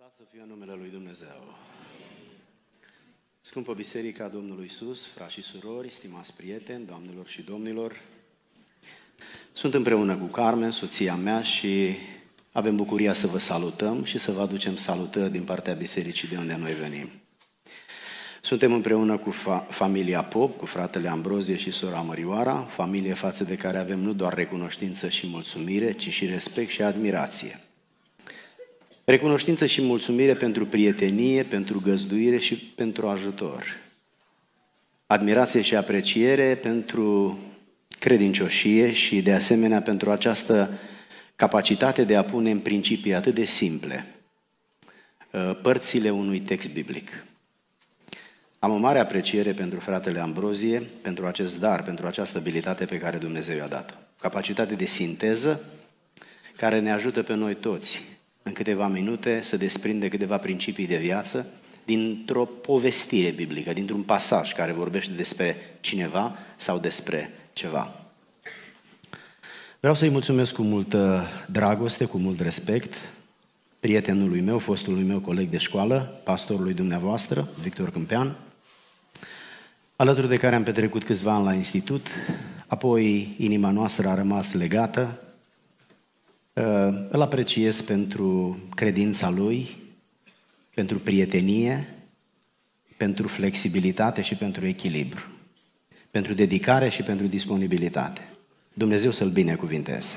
Lăudat să fie numele lui Dumnezeu. Scumpă Biserica Domnului Iisus, frați și surori, stimați prieteni, doamnelor și domnilor, sunt împreună cu Carmen, soția mea, și avem bucuria să vă salutăm și să vă aducem salutări din partea bisericii de unde noi venim. Suntem împreună cu familia Pop, cu fratele Ambrozie și sora Mărioara, familie față de care avem nu doar recunoștință și mulțumire, ci și respect și admirație. Recunoștință și mulțumire pentru prietenie, pentru găzduire și pentru ajutor. Admirație și apreciere pentru credincioșie și de asemenea pentru această capacitate de a pune în principii atât de simple părțile unui text biblic. Am o mare apreciere pentru fratele Ambrozie, pentru acest dar, pentru această abilitate pe care Dumnezeu i-a dat-o. Capacitate de sinteză care ne ajută pe noi toți în câteva minute să desprinde câteva principii de viață dintr-o povestire biblică, dintr-un pasaj care vorbește despre cineva sau despre ceva. Vreau să-i mulțumesc cu multă dragoste, cu mult respect, prietenului meu, fostului meu coleg de școală, pastorului dumneavoastră, Victor Câmpean, alături de care am petrecut câțiva ani la institut, apoi inima noastră a rămas legată. Îl apreciez pentru credința lui, pentru prietenie, pentru flexibilitate și pentru echilibru, pentru dedicare și pentru disponibilitate. Dumnezeu să-l binecuvinteze.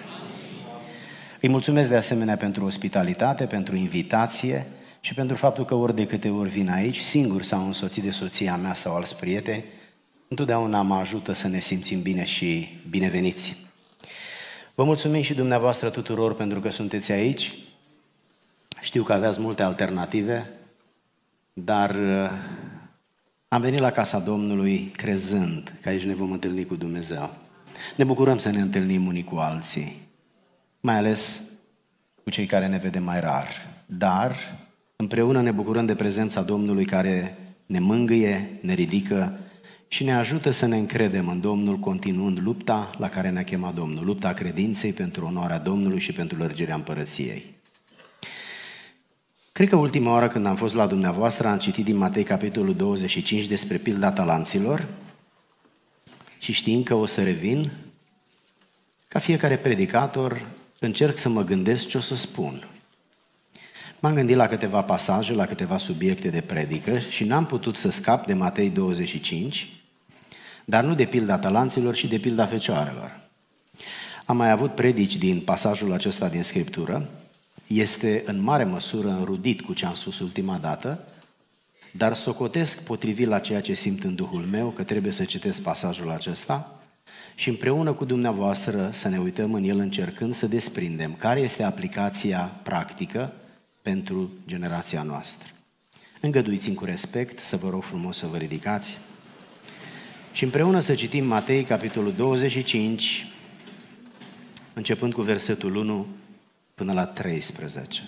Îi mulțumesc de asemenea pentru ospitalitate, pentru invitație și pentru faptul că ori de câte ori vin aici, singur sau însoțit de soția mea sau alți prieteni, întotdeauna mă ajută să ne simțim bine și bineveniți. Vă mulțumim și dumneavoastră tuturor pentru că sunteți aici. Știu că aveați multe alternative, dar am venit la casa Domnului crezând că aici ne vom întâlni cu Dumnezeu. Ne bucurăm să ne întâlnim unii cu alții, mai ales cu cei care ne vedem mai rar. Dar împreună ne bucurăm de prezența Domnului care ne mângâie, ne ridică și ne ajută să ne încredem în Domnul, continuând lupta la care ne-a chemat Domnul, lupta credinței pentru onoarea Domnului și pentru lărgirea împărăției. Cred că ultima oară când am fost la dumneavoastră am citit din Matei capitolul 25 despre pilda talanților și știind că o să revin, ca fiecare predicator încerc să mă gândesc ce o să spun. M-am gândit la câteva pasaje, la câteva subiecte de predică și n-am putut să scap de Matei 25, dar nu de pilda talanților, ci de pilda fecioarelor. Am mai avut predici din pasajul acesta din Scriptură, este în mare măsură înrudit cu ce am spus ultima dată, dar socotesc potrivit la ceea ce simt în Duhul meu că trebuie să citesc pasajul acesta și împreună cu dumneavoastră să ne uităm în el încercând să desprindem care este aplicația practică pentru generația noastră. Îngăduiți-mi cu respect să vă rog frumos să vă ridicați și împreună să citim Matei, capitolul 25, începând cu versetul 1 până la 13.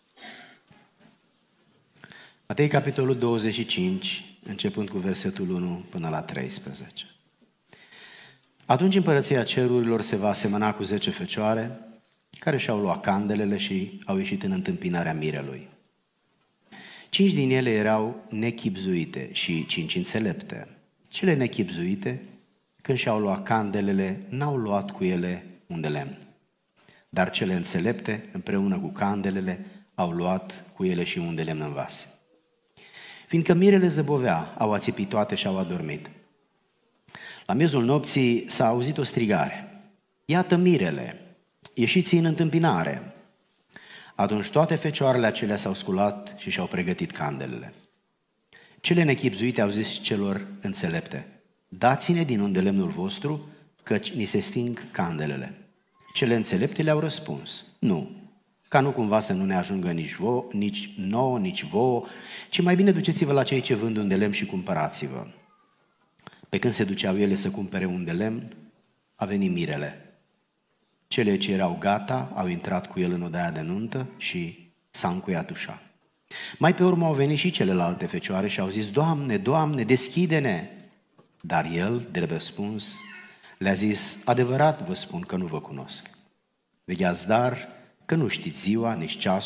Matei, capitolul 25, începând cu versetul 1 până la 13. Atunci împărăția cerurilor se va asemăna cu 10 fecioare care și-au luat candelele și au ieșit în întâmpinarea mirelui. 5 din ele erau nechibzuite și 5 înțelepte. Cele nechibzuite, când și-au luat candelele, n-au luat cu ele un de lemn. Dar cele înțelepte, împreună cu candelele, au luat cu ele și un de lemn în vase. Fiindcă mirele zăbovea, au ațipit toate și au adormit. La miezul nopții s-a auzit o strigare. Iată mirele! Ieșiți în întâmpinare. Atunci toate fecioarele acelea s-au sculat și și-au pregătit candelele. Cele nechibzuite au zis celor înțelepte, dați-ne din unde lemnul vostru, căci ni se sting candelele. Cele înțelepte le-au răspuns, nu, ca nu cumva să nu ne ajungă nici nouă, nici vouă, ci mai bine duceți-vă la cei ce vând un de lemn și cumpărați-vă. Pe când se duceau ele să cumpere un de lemn, a venit mirele. Cele ce erau gata au intrat cu el în odaia de nuntă și s-a încuiat ușa. Mai pe urmă au venit și celelalte fecioare și au zis, Doamne, Doamne, deschide-ne! Dar el, de răspuns, le-a zis, adevărat vă spun că nu vă cunosc. Vegheați dar că nu știți ziua, nici ceasul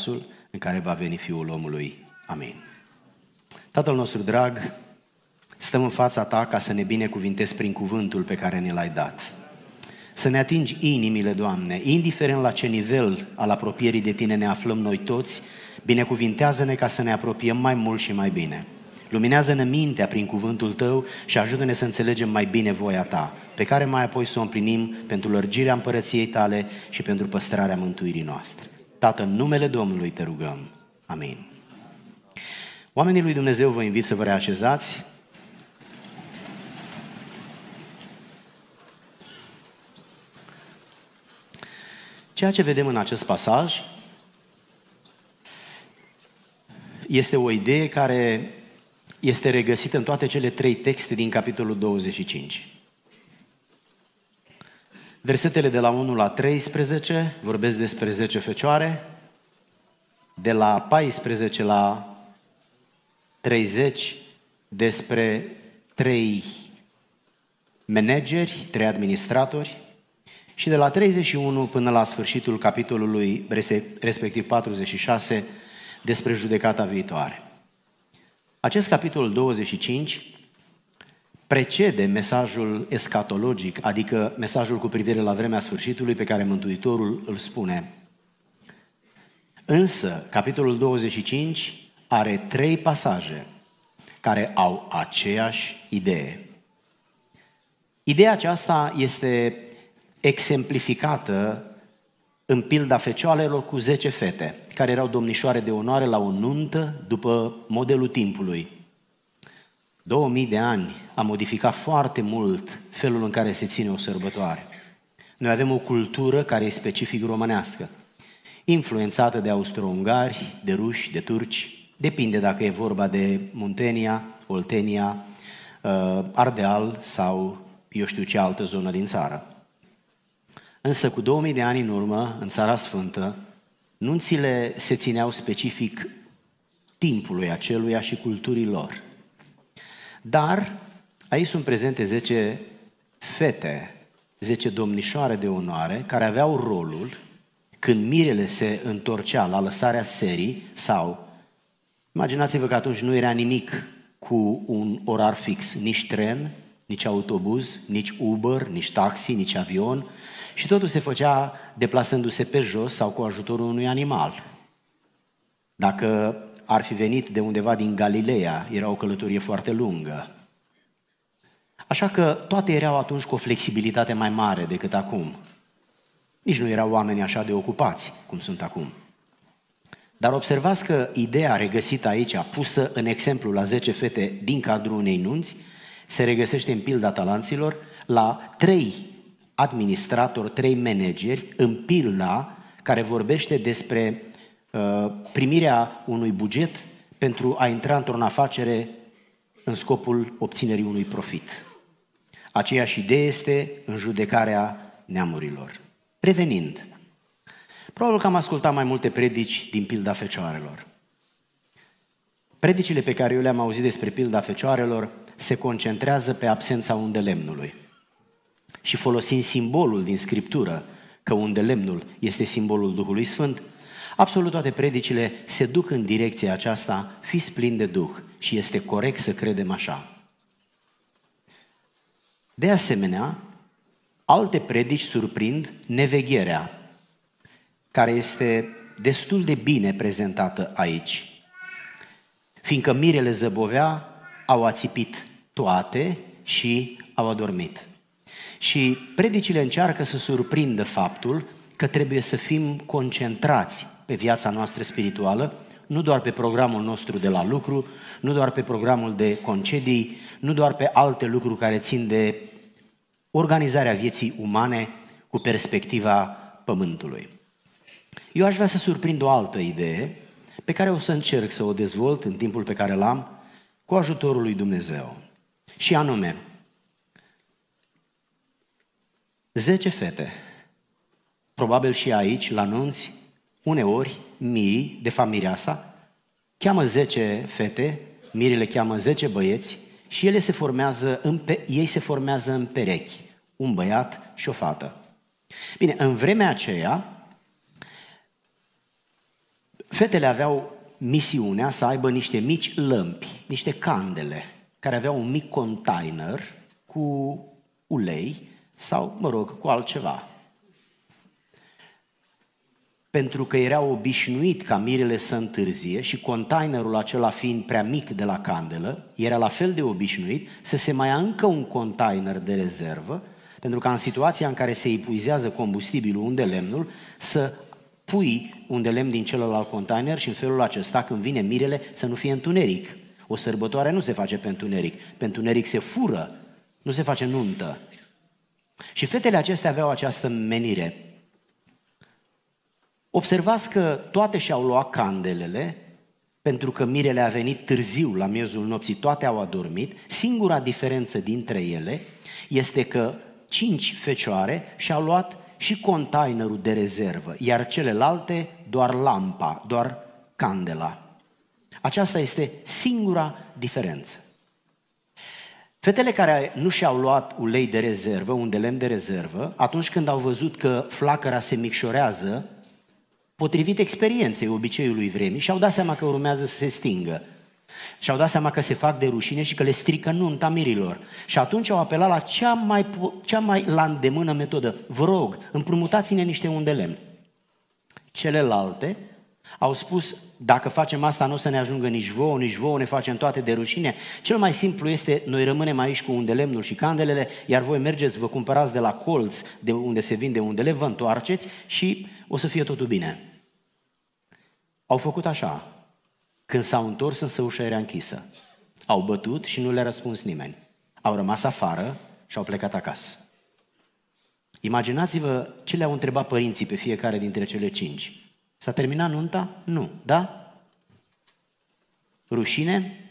în care va veni Fiul omului. Amin. Tatăl nostru drag, stăm în fața Ta ca să ne binecuvintezi prin cuvântul pe care ne l-ai dat. Să ne atingi inimile, Doamne, indiferent la ce nivel al apropierii de Tine ne aflăm noi toți, binecuvintează-ne ca să ne apropiem mai mult și mai bine. Luminează-ne mintea prin cuvântul Tău și ajută-ne să înțelegem mai bine voia Ta, pe care mai apoi să o împlinim pentru lărgirea împărăției Tale și pentru păstrarea mântuirii noastre. Tată, în numele Domnului Te rugăm. Amin. Oamenii lui Dumnezeu, vă invit să vă reașezați. Ceea ce vedem în acest pasaj este o idee care este regăsită în toate cele 3 texte din capitolul 25. Versetele de la 1 la 13 vorbesc despre 10 fecioare, de la 14 la 30 despre 3 manageri, 3 administratori, și de la 31 până la sfârșitul capitolului, respectiv 46, despre judecata viitoare. Acest capitol 25 precede mesajul escatologic, adică mesajul cu privire la vremea sfârșitului pe care Mântuitorul îl spune. Însă, capitolul 25 are 3 pasaje care au aceeași idee. Ideea aceasta este exemplificată în pilda fecioarelor cu 10 fete, care erau domnișoare de onoare la o nuntă după modelul timpului. 2000 de ani a modificat foarte mult felul în care se ține o sărbătoare. Noi avem o cultură care e specific românească, influențată de austro-ungari, de ruși, de turci, depinde dacă e vorba de Muntenia, Oltenia, Ardeal sau eu știu ce altă zonă din țară. Însă cu 2000 de ani în urmă, în Țara Sfântă, nunțile se țineau specific timpului aceluia și culturii lor. Dar aici sunt prezente 10 fete, 10 domnișoare de onoare, care aveau rolul, când mirele se întorcea la lăsarea serii, sau, imaginați-vă că atunci nu era nimic cu un orar fix, nici tren, nici autobuz, nici Uber, nici taxi, nici avion, și totul se făcea deplasându-se pe jos sau cu ajutorul unui animal. Dacă ar fi venit de undeva din Galileea, era o călătorie foarte lungă. Așa că toate erau atunci cu o flexibilitate mai mare decât acum. Nici nu erau oameni așa de ocupați cum sunt acum. Dar observați că ideea regăsită aici, pusă în exemplu la 10 fete din cadrul unei nunți, se regăsește în pilda talanților la 3 administratori, 3 manageri, în pilda care vorbește despre primirea unui buget pentru a intra într-o afacere în scopul obținerii unui profit. Aceeași idee este în judecarea neamurilor. Revenind, probabil că am ascultat mai multe predici din pilda fecioarelor. Predicile pe care eu le-am auzit despre pilda fecioarelor se concentrează pe absența undelemnului. Și folosind simbolul din Scriptură, că undelemnul este simbolul Duhului Sfânt, absolut toate predicile se duc în direcția aceasta, fiți plini de Duh, și este corect să credem așa. De asemenea, alte predici surprind nevegherea, care este destul de bine prezentată aici. Fiindcă mirele zăbovea, au ațipit toate și au adormit. Și predicile încearcă să surprindă faptul că trebuie să fim concentrați pe viața noastră spirituală, nu doar pe programul nostru de la lucru, nu doar pe programul de concedii, nu doar pe alte lucruri care țin de organizarea vieții umane cu perspectiva pământului. Eu aș vrea să surprind o altă idee pe care o să încerc să o dezvolt în timpul pe care l-am cu ajutorul lui Dumnezeu. Și anume, 10 fete, probabil și aici, la nunți, uneori, mirii, de fapt mireasa, cheamă 10 fete, mirii le cheamă 10 băieți și ei se formează în perechi, un băiat și o fată. Bine, în vremea aceea, Fetele aveau misiunea să aibă niște mici lămpi, niște candele, care aveau un mic container cu ulei sau, cu altceva. Pentru că era obișnuit ca mirele să întârzie și containerul acela fiind prea mic de la candelă, era la fel de obișnuit să se mai ia încă un container de rezervă, pentru ca în situația în care se epuizează combustibilul, unde lemnul, să pui un de lemn din celălalt container și în felul acesta, când vine mirele, să nu fie întuneric. O sărbătoare nu se face pe întuneric. Pe întuneric se fură, nu se face nuntă. Și fetele acestea aveau această menire. Observați că toate și-au luat candelele, pentru că mirele a venit târziu, la miezul nopții, toate au adormit. Singura diferență dintre ele este că 5 fecioare și-au luat și containerul de rezervă, iar celelalte doar lampa, doar candela. Aceasta este singura diferență. Fetele care nu și-au luat ulei de rezervă, un de lemn de rezervă, atunci când au văzut că flacăra se micșorează, potrivit experienței, obiceiului vremii, și-au dat seama că urmează să se stingă. Și-au dat seama că se fac de rușine și că le strică nunta mirilor. Și atunci au apelat la cea mai la îndemână metodă. Vă rog, împrumutați-ne niște un de lemn. Celelalte au spus, dacă facem asta nu o să ne ajungă nici vouă, ne facem toate de rușine. Cel mai simplu este, noi rămânem aici cu un de lemnul și candelele, iar voi mergeți, vă cumpărați de la colț, de unde se vinde un de lemn, vă întoarceți și o să fie totul bine. Au făcut așa. Când s-au întors, însă ușa era închisă. Au bătut și nu le-a răspuns nimeni. Au rămas afară și au plecat acasă. Imaginați-vă ce le-au întrebat părinții pe fiecare dintre cele 5. S-a terminat nunta? Nu. Da? Rușine?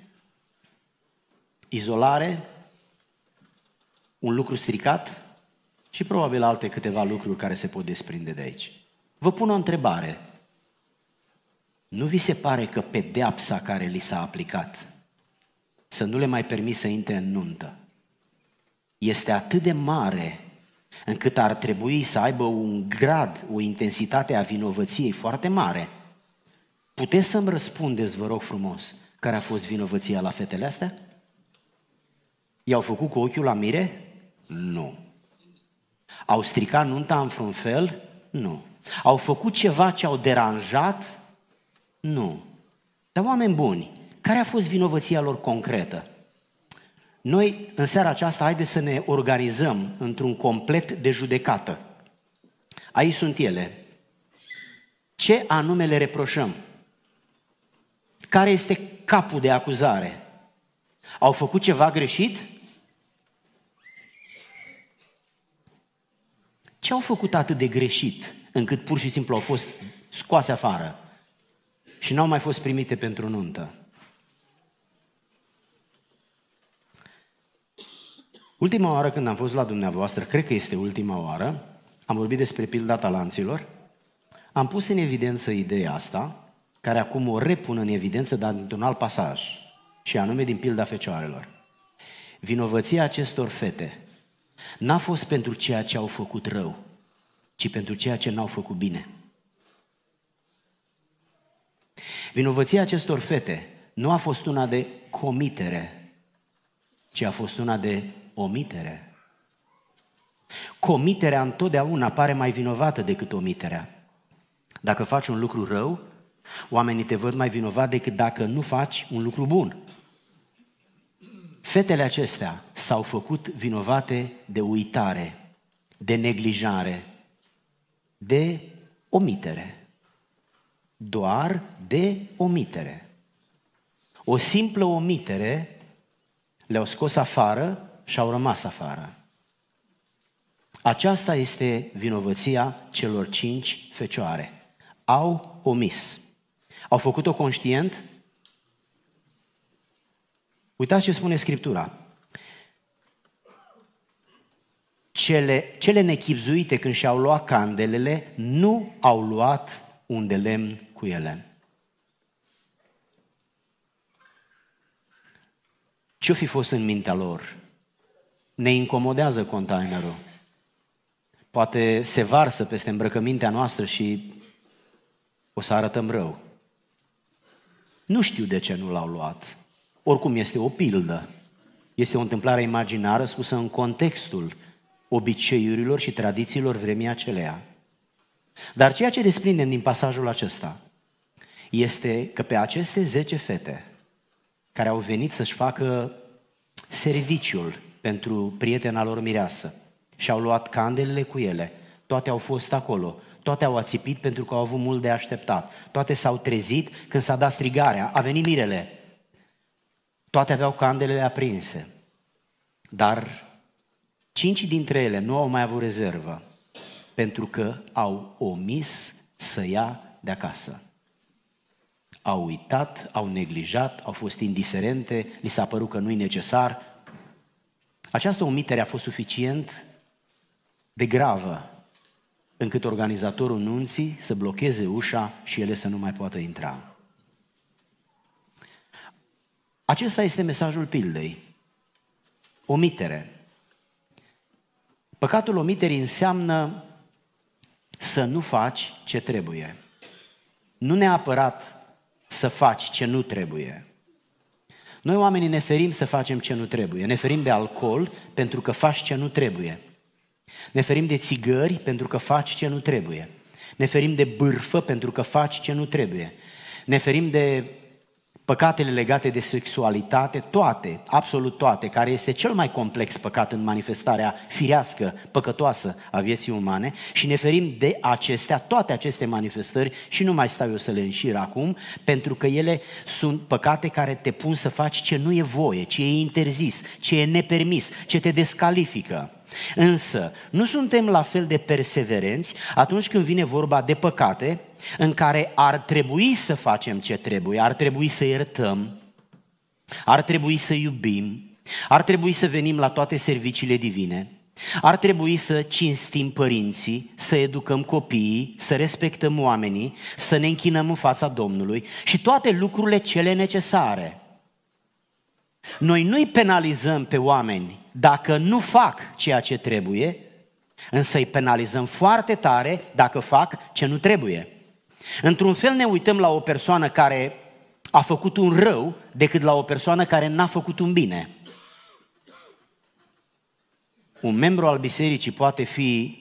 Izolare? Un lucru stricat? Și probabil alte câteva lucruri care se pot desprinde de aici. Vă pun o întrebare. Nu vi se pare că pedeapsa care li s-a aplicat să nu le mai permis să intre în nuntă este atât de mare încât ar trebui să aibă un grad, o intensitate a vinovăției foarte mare? Puteți să-mi răspundeți, vă rog frumos, care a fost vinovăția la fetele astea? I-au făcut cu ochiul la mire? Nu. Au stricat nunta în vreun fel? Nu. Au făcut ceva ce au deranjat? Nu. Dar oameni buni, care a fost vinovăția lor concretă? Noi, în seara aceasta, haideți să ne organizăm într-un complet de judecată. Aici sunt ele. Ce anume le reproșăm? Care este capul de acuzare? Au făcut ceva greșit? Ce au făcut atât de greșit încât pur și simplu au fost scoase afară și n-au mai fost primite pentru nuntă? Ultima oară când am fost la dumneavoastră, cred că este ultima oară, am vorbit despre pilda talanților, am pus în evidență ideea asta, care acum o repun în evidență, dar într-un alt pasaj, și anume din pilda fecioarelor. Vinovăția acestor fete n-a fost pentru ceea ce au făcut rău, ci pentru ceea ce n-au făcut bine. Vinovăția acestor fete nu a fost una de comitere, ci a fost una de omitere. Comiterea întotdeauna pare mai vinovată decât omiterea. Dacă faci un lucru rău, oamenii te văd mai vinovat decât dacă nu faci un lucru bun. Fetele acestea s-au făcut vinovate de uitare, de neglijare, de omitere. Doar de omitere. O simplă omitere le-au scos afară și au rămas afară. Aceasta este vinovăția celor 5 fecioare. Au omis. Au făcut-o conștient? Uitați ce spune Scriptura. Cele nechibzuite, când și-au luat candelele, nu au luat un de lemn cu ele. Ce-o fi fost în mintea lor? Ne incomodează containerul. Poate se varsă peste îmbrăcămintea noastră și o să arătăm rău. Nu știu de ce nu l-au luat. Oricum este o pildă. Este o întâmplare imaginară spusă în contextul obiceiurilor și tradițiilor vremii aceleia. Dar ceea ce desprindem din pasajul acesta este că pe aceste 10 fete care au venit să-și facă serviciul pentru prietena lor mireasă și au luat candelele cu ele, toate au fost acolo, toate au ațipit pentru că au avut mult de așteptat, toate s-au trezit când s-a dat strigarea, a venit mirele, toate aveau candelele aprinse, dar 5 dintre ele nu au mai avut rezervă pentru că au omis să ia de acasă. Au uitat, au neglijat, au fost indiferente, li s-a părut că nu-i necesar. Această omitere a fost suficient de gravă încât organizatorul nunții să blocheze ușa și ele să nu mai poată intra. Acesta este mesajul pildei. Omitere. Păcatul omiterii înseamnă să nu faci ce trebuie. Nu neapărat să faci ce nu trebuie. Noi oamenii ne ferim să facem ce nu trebuie. Ne ferim de alcool pentru că faci ce nu trebuie. Ne ferim de țigări pentru că faci ce nu trebuie. Ne ferim de bârfă pentru că faci ce nu trebuie. Ne ferim de păcatele legate de sexualitate, toate, absolut toate, care este cel mai complex păcat în manifestarea firească, păcătoasă a vieții umane și ne ferim de acestea, toate aceste manifestări și nu mai stau eu să le înșir acum, pentru că ele sunt păcate care te pun să faci ce nu e voie, ce e interzis, ce e nepermis, ce te descalifică. Însă, nu suntem la fel de perseverenți atunci când vine vorba de păcate în care ar trebui să facem ce trebuie, ar trebui să iertăm, ar trebui să iubim, ar trebui să venim la toate serviciile divine, ar trebui să cinstim părinții, să educăm copiii, să respectăm oamenii, să ne închinăm în fața Domnului și toate lucrurile cele necesare. Noi nu-i penalizăm pe oameni dacă nu fac ceea ce trebuie, însă îi penalizăm foarte tare dacă fac ce nu trebuie. Într-un fel ne uităm la o persoană care a făcut un rău decât la o persoană care n-a făcut un bine. Un membru al bisericii poate fi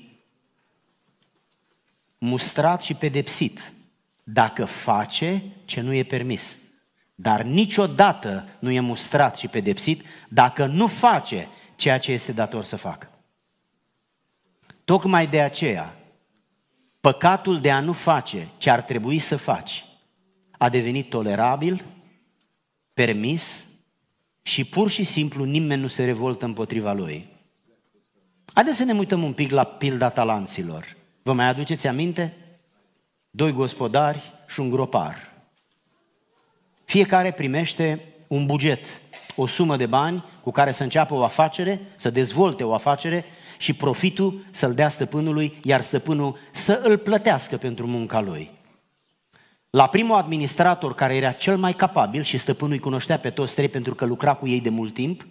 mustrat și pedepsit dacă face ce nu e permis. Dar niciodată nu e mustrat și pedepsit dacă nu face ceea ce este dator să facă. Tocmai de aceea, păcatul de a nu face ce ar trebui să faci a devenit tolerabil, permis și pur și simplu nimeni nu se revoltă împotriva lui. Haideți să ne uităm un pic la pilda talanților. Vă mai aduceți aminte? 2 gospodari și un gropar. Fiecare primește un buget, o sumă de bani cu care să înceapă o afacere, să dezvolte o afacere și profitul să-l dea stăpânului, iar stăpânul să îl plătească pentru munca lui. La primul administrator, care era cel mai capabil și stăpânul îi cunoștea pe toți 3 pentru că lucra cu ei de mult timp,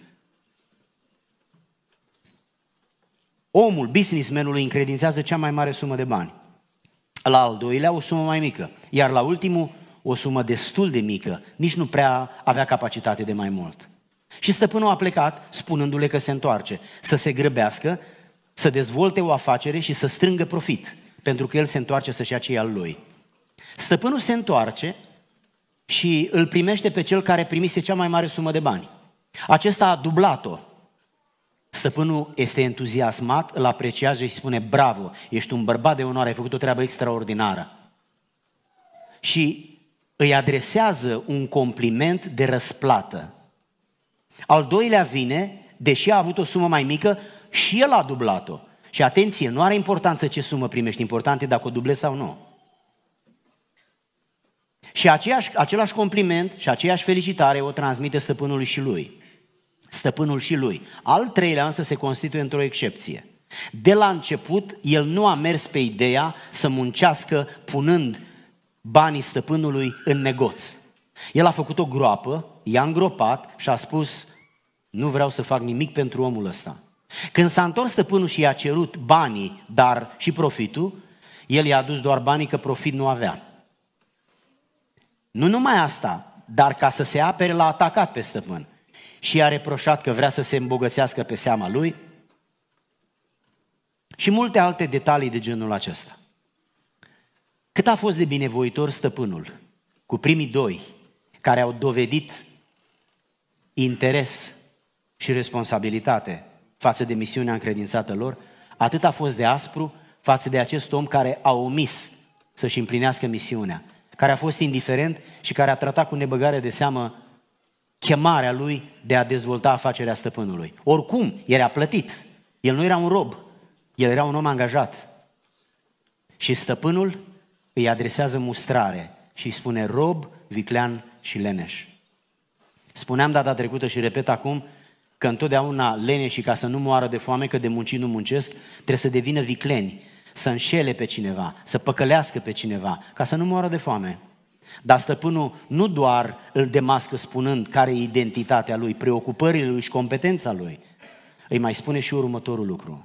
omul, businessmanul, îi încredințează cea mai mare sumă de bani. La al doilea o sumă mai mică, iar la ultimul o sumă destul de mică, nici nu prea avea capacitate de mai mult. Și stăpânul a plecat spunându-le că se întoarce, să se grăbească, să dezvolte o afacere și să strângă profit, pentru că el se întoarce să-și ia ce e al lui. Stăpânul se întoarce și îl primește pe cel care primise cea mai mare sumă de bani. Acesta a dublat-o. Stăpânul este entuziasmat, îl apreciază și spune: bravo, ești un bărbat de onoare, ai făcut o treabă extraordinară. Și îi adresează un compliment de răsplată. Al doilea vine, deși a avut o sumă mai mică, și el a dublat-o. Și atenție, nu are importanță ce sumă primești, important e dacă o dublezi sau nu. Și același compliment și aceeași felicitare o transmite stăpânului și lui. Stăpânul și lui. Al treilea însă se constituie într-o excepție. De la început, el nu a mers pe ideea să muncească punând banii stăpânului în negoț. El a făcut o groapă, i-a îngropat și a spus: nu vreau să fac nimic pentru omul ăsta. Când s-a întors stăpânul și i-a cerut banii, dar și profitul, el i-a adus doar banii, că profit nu avea. Nu numai asta, dar ca să se apere l-a atacat pe stăpân și i-a reproșat că vrea să se îmbogățească pe seama lui și multe alte detalii de genul acesta. Cât a fost de binevoitor stăpânul cu primii doi care au dovedit interes și responsabilitate față de misiunea încredințată lor, atât a fost de aspru față de acest om care a omis să-și împlinească misiunea, care a fost indiferent și care a tratat cu nebăgare de seamă chemarea lui de a dezvolta afacerea stăpânului. Oricum, era plătit. El nu era un rob, el era un om angajat. Și stăpânul îi adresează mustrare și îi spune rob, viclean și leneș. Spuneam data trecută și repet acum că întotdeauna leneșii, ca să nu moară de foame, că de muncit nu muncesc, trebuie să devină vicleni, să înșele pe cineva, să păcălească pe cineva, ca să nu moară de foame. Dar stăpânul nu doar îl demască spunând care e identitatea lui, preocupările lui și competența lui, îi mai spune și următorul lucru.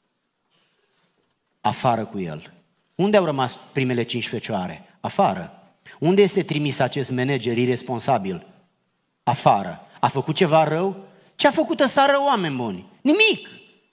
Afară cu el. Unde au rămas primele 5 fecioare? Afară. Unde este trimis acest manager irresponsabil? Afară. A făcut ceva rău? Ce a făcut ăsta rău, oameni buni? Nimic!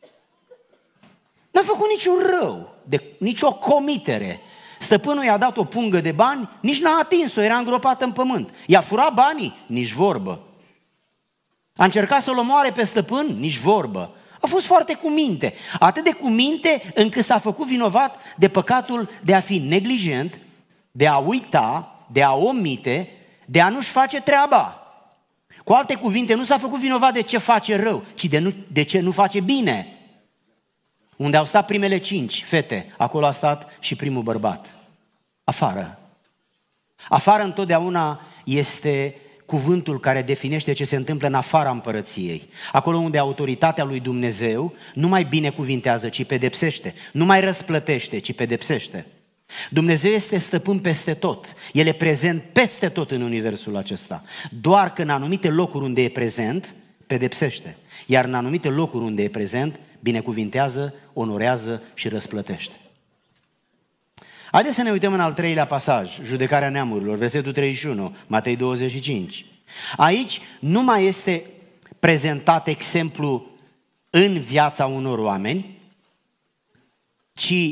N-a făcut niciun rău, nicio comitere. Stăpânul i-a dat o pungă de bani, nici n-a atins-o, era îngropată în pământ. I-a furat banii? Nici vorbă. A încercat să-l omoare pe stăpân? Nici vorbă. A fost foarte cu minte. Atât de cu minte încât s-a făcut vinovat de păcatul de a fi neglijent, de a uita, de a omite, de a nu-și face treaba. Cu alte cuvinte, nu s-a făcut vinovat de ce face rău, ci de ce nu face bine. Unde au stat primele 5 fete, acolo a stat și primul bărbat. Afară. Afară întotdeauna este cuvântul care definește ce se întâmplă în afara împărăției. Acolo unde autoritatea lui Dumnezeu nu mai binecuvintează, ci pedepsește. Nu mai răsplătește, ci pedepsește. Dumnezeu este stăpân peste tot. El e prezent peste tot în universul acesta. Doar că în anumite locuri unde e prezent, pedepsește. Iar în anumite locuri unde e prezent, binecuvintează, onorează și răsplătește. Haideți să ne uităm în al 3-lea pasaj, judecarea neamurilor, versetul 31, Matei 25. Aici nu mai este prezentat exemplu în viața unor oameni, ci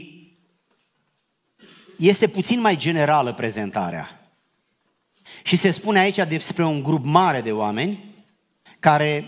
este puțin mai generală prezentarea. Și se spune aici despre un grup mare de oameni care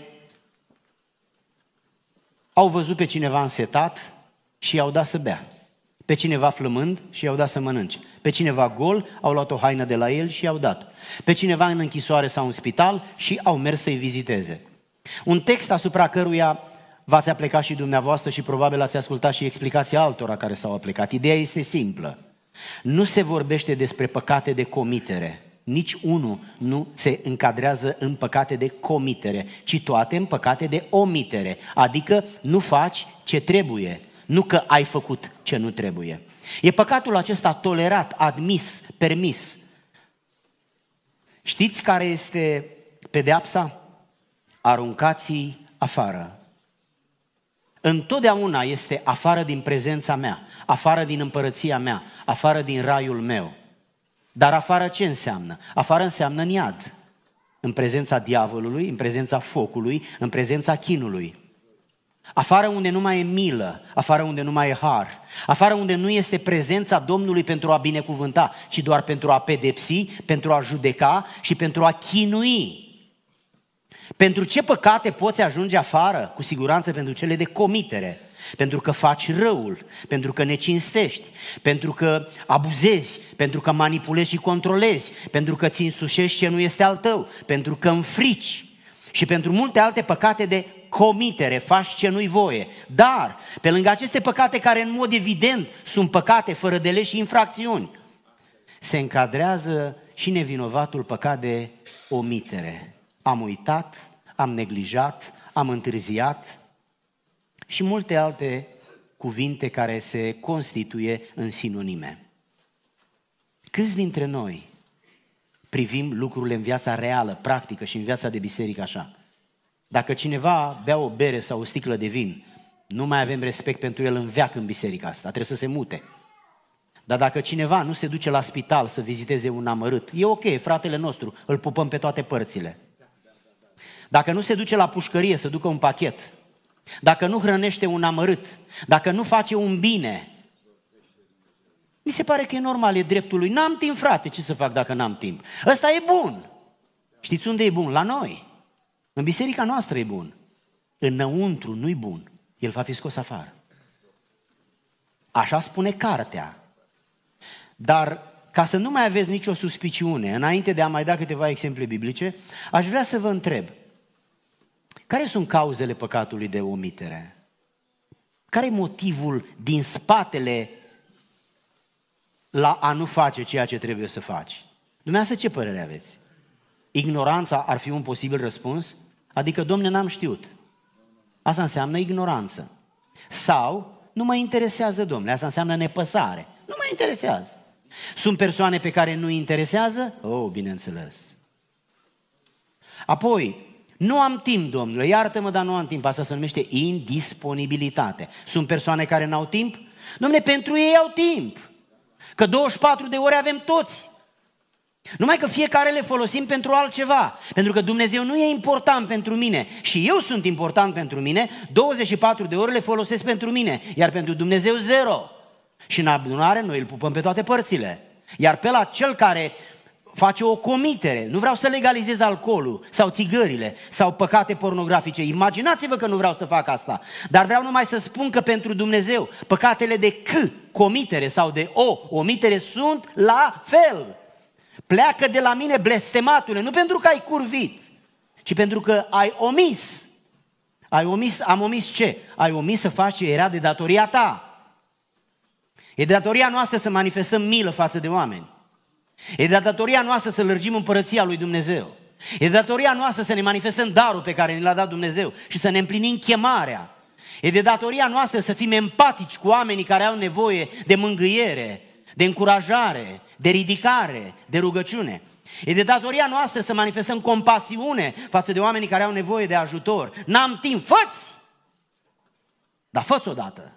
au văzut pe cineva însetat și i-au dat să bea. Pe cineva flămând și i-au dat să mănânce. Pe cineva gol, au luat o haină de la el și i-au dat. Pe cineva în închisoare sau în spital și au mers să-i viziteze. Un text asupra căruia v-ați aplecat și dumneavoastră și probabil ați ascultat și explicația altora care s-au aplecat. Ideea este simplă. Nu se vorbește despre păcate de comitere. Nici unul nu se încadrează în păcate de comitere, ci toate în păcate de omitere. Adică nu faci ce trebuie, nu că ai făcut ce nu trebuie. E păcatul acesta tolerat, admis, permis. Știți care este pedeapsa? Aruncați-i afară. Întotdeauna este afară din prezența mea, afară din împărăția mea, afară din raiul meu. Dar afară ce înseamnă? Afară înseamnă în iad, în prezența diavolului, în prezența focului, în prezența chinului. Afară unde nu mai e milă, afară unde nu mai e har, afară unde nu este prezența Domnului pentru a binecuvânta, ci doar pentru a pedepsi, pentru a judeca și pentru a chinui. Pentru ce păcate poți ajunge afară? Cu siguranță pentru cele de comitere. Pentru că faci răul, pentru că necinstești, pentru că abuzezi, pentru că manipulezi și controlezi, pentru că ți însușești ce nu este al tău, pentru că înfrici și pentru multe alte păcate de comitere, faci ce nu-i voie. Dar, pe lângă aceste păcate care în mod evident sunt păcate fără de legi și infracțiuni, se încadrează și nevinovatul păcat de omitere. Am uitat, am neglijat, am întârziat și multe alte cuvinte care se constituie în sinonime. Câți dintre noi privim lucrurile în viața reală, practică și în viața de biserică așa? Dacă cineva bea o bere sau o sticlă de vin, nu mai avem respect pentru el în veac în biserica asta, trebuie să se mute. Dar dacă cineva nu se duce la spital să viziteze un amărât, e ok, fratele nostru, îl pupăm pe toate părțile. Dacă nu se duce la pușcărie să ducă un pachet, dacă nu hrănește un amărât, dacă nu face un bine, mi se pare că e normal, e dreptul lui. N-am timp, frate, ce să fac dacă n-am timp? Ăsta e bun. Știți unde e bun? La noi. În biserica noastră e bun. Înăuntru nu-i bun. El va fi scos afară. Așa spune cartea. Dar ca să nu mai aveți nicio suspiciune, înainte de a mai da câteva exemple biblice, aș vrea să vă întreb, care sunt cauzele păcatului de omitere? Care e motivul din spatele la a nu face ceea ce trebuie să faci? Dumneavoastră ce părere aveți? Ignoranța ar fi un posibil răspuns? Adică, domne, n-am știut. Asta înseamnă ignoranță. Sau, nu mă interesează, domnule, asta înseamnă nepăsare. Nu mă interesează. Sunt persoane pe care nu-i interesează? Oh, bineînțeles. Apoi, nu am timp, domnule, iartă-mă, dar nu am timp. Asta se numește indisponibilitate. Sunt persoane care n-au timp? Domnule, pentru ei au timp. Că 24 de ore avem toți. Numai că fiecare le folosim pentru altceva. Pentru că Dumnezeu nu e important pentru mine și eu sunt important pentru mine, 24 de ore le folosesc pentru mine, iar pentru Dumnezeu 0. Și în adunare noi îl pupăm pe toate părțile. Iar pe la cel care face o comitere, nu vreau să legalizez alcoolul sau țigările sau păcate pornografice, imaginați-vă că nu vreau să fac asta, dar vreau numai să spun că pentru Dumnezeu păcatele de comitere sau de omitere sunt la fel. Pleacă de la mine blestematule, nu pentru că ai curvit, ci pentru că ai omis. Am omis ce? Ai omis să faci ce era de datoria ta. E de datoria noastră să manifestăm milă față de oameni. E de datoria noastră să lărgim împărăția lui Dumnezeu. E de datoria noastră să ne manifestăm darul pe care ne l-a dat Dumnezeu și să ne împlinim chemarea. E de datoria noastră să fim empatici cu oamenii care au nevoie de mângâiere, de încurajare, de ridicare, de rugăciune. E de datoria noastră să manifestăm compasiune față de oamenii care au nevoie de ajutor. N-am timp, fă-ți! Dar fă-ți odată.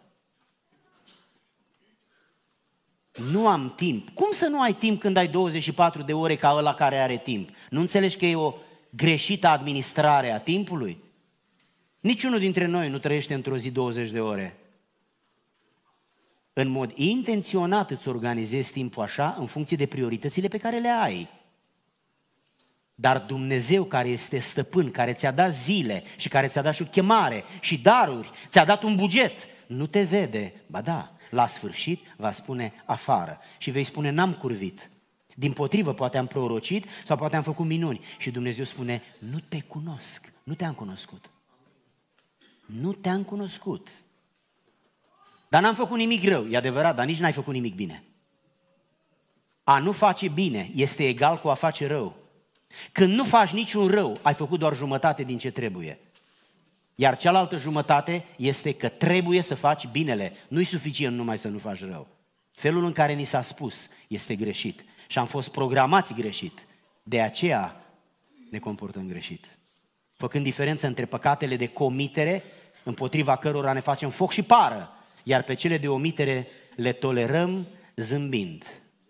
Nu am timp. Cum să nu ai timp când ai 24 de ore ca ăla care are timp? Nu înțelegi că e o greșită administrare a timpului? Niciunul dintre noi nu trăiește într-o zi 20 de ore. În mod intenționat îți organizezi timpul așa în funcție de prioritățile pe care le ai. Dar Dumnezeu care este stăpân, care ți-a dat zile și care ți-a dat și o chemare și daruri, ți-a dat un buget, nu te vede, ba da, la sfârșit va spune afară și vei spune n-am curvit. Dimpotrivă, poate am prorocit sau poate am făcut minuni și Dumnezeu spune nu te cunosc, nu te-am cunoscut. Nu te-am cunoscut. Dar n-am făcut nimic rău, e adevărat, dar nici n-ai făcut nimic bine. A nu face bine este egal cu a face rău. Când nu faci niciun rău, ai făcut doar jumătate din ce trebuie. Iar cealaltă jumătate este că trebuie să faci binele. Nu-i suficient numai să nu faci rău. Felul în care ni s-a spus este greșit și am fost programați greșit. De aceea ne comportăm greșit. Făcând diferență între păcatele de comitere, împotriva cărora ne facem foc și pară, iar pe cele de omitere le tolerăm zâmbind.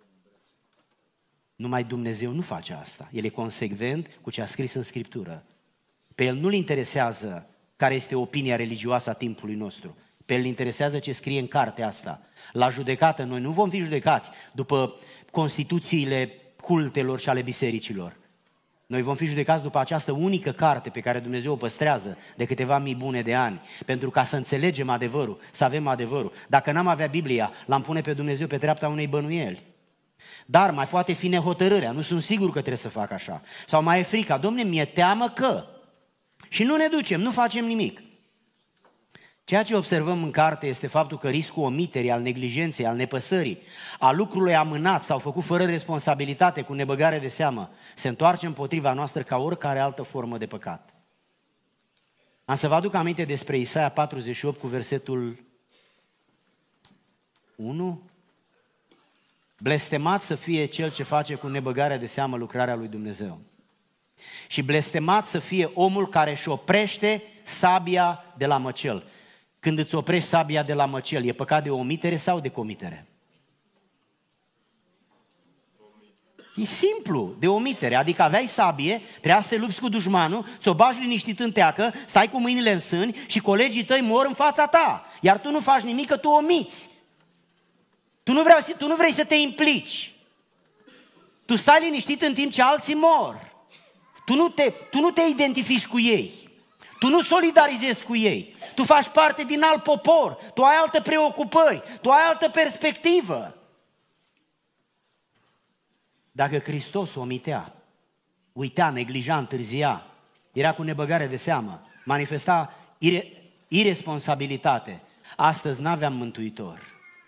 Numai Dumnezeu nu face asta. El e consecvent cu ce a scris în Scriptură. Pe El nu-L interesează care este opinia religioasă a timpului nostru. Pe El îl interesează ce scrie în cartea asta. La judecată noi nu vom fi judecați după constituțiile cultelor și ale bisericilor. Noi vom fi judecați după această unică carte pe care Dumnezeu o păstrează de câteva mii bune de ani, pentru ca să înțelegem adevărul, să avem adevărul. Dacă n-am avea Biblia, l-am pune pe Dumnezeu pe treapta unei bănuieli. Dar mai poate fi nehotărârea, nu sunt sigur că trebuie să fac așa. Sau mai e frica, Dom'le, mi-e teamă că... Și nu ne ducem, nu facem nimic. Ceea ce observăm în carte este faptul că riscul omiterii, al neglijenței, al nepăsării, a lucrului amânat sau făcut fără responsabilitate, cu nebăgare de seamă, se întoarce împotriva noastră ca oricare altă formă de păcat. Am să vă aduc aminte despre Isaia 48 cu versetul 1. Blestemat să fie cel ce face cu nebăgare de seamă lucrarea lui Dumnezeu. Și blestemat să fie omul care își oprește sabia de la măcel. Când îți oprești sabia de la măcel, e păcat de omitere sau de comitere? E simplu, de omitere, adică aveai sabie, trebuia să te lupți cu dușmanul, ți-o bagi liniștit în teacă, stai cu mâinile în sâni și colegii tăi mor în fața ta, iar tu nu faci nimic, că tu omiți. Tu nu vrei să te implici. Tu stai liniștit în timp ce alții mor. Tu nu te identifici cu ei. Tu nu solidarizezi cu ei. Tu faci parte din alt popor. Tu ai alte preocupări. Tu ai altă perspectivă. Dacă Hristos omitea, uita, neglija, întârzia, era cu nebăgare de seamă, manifesta iresponsabilitate, astăzi n-aveam mântuitor.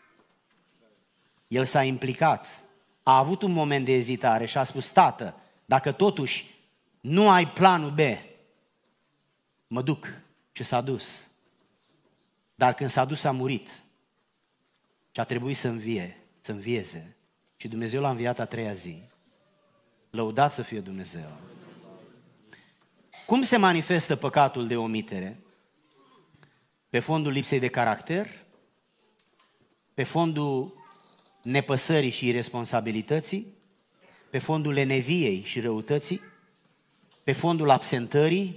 El s-a implicat, a avut un moment de ezitare și a spus: Tată, dacă totuși nu ai planul B, mă duc. Și s-a dus. Dar când s-a dus, a murit. Și a trebuit să învieze. Și Dumnezeu l-a înviat a treia zi. Lăudat să fie Dumnezeu. Cum se manifestă păcatul de omitere? Pe fondul lipsei de caracter? Pe fondul nepăsării și irresponsabilității? Pe fondul leneviei și răutății? Pe fondul absentării?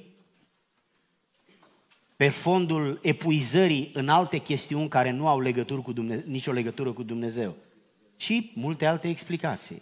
Pe fondul epuizării în alte chestiuni care nu au nicio legătură cu Dumnezeu? Și multe alte explicații.